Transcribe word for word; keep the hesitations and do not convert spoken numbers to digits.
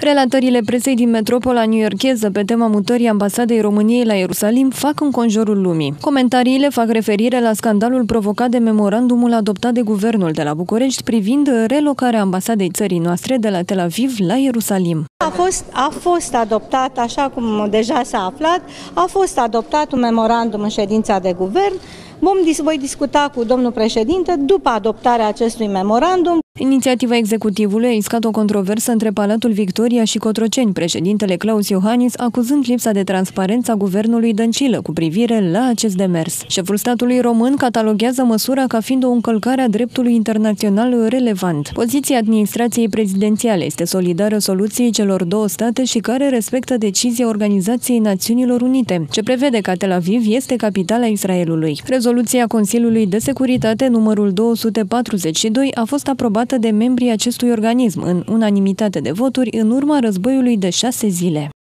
Relatările presei din metropola newyorkeză pe tema mutării ambasadei României la Ierusalim fac înconjurul lumii. Comentariile fac referire la scandalul provocat de memorandumul adoptat de guvernul de la București privind relocarea ambasadei țării noastre de la Tel Aviv la Ierusalim. A fost, a fost adoptat, așa cum deja s-a aflat, a fost adoptat un memorandum în ședința de guvern. Vom, voi discuta cu domnul președinte după adoptarea acestui memorandum. Inițiativa executivului a iscat o controversă între Palatul Victoria și Cotroceni, președintele Klaus Iohannis acuzând lipsa de transparență a guvernului Dăncilă cu privire la acest demers. Șeful statului român cataloghează măsura ca fiind o încălcare a dreptului internațional relevant. Poziția administrației prezidențiale este solidară soluției celor două state și care respectă decizia Organizației Națiunilor Unite, ce prevede că Tel Aviv este capitala Israelului. Rezoluția Consiliului de Securitate numărul două sute patruzeci și doi a fost aprobată de membrii acestui organism în unanimitate de voturi în urma războiului de șase zile.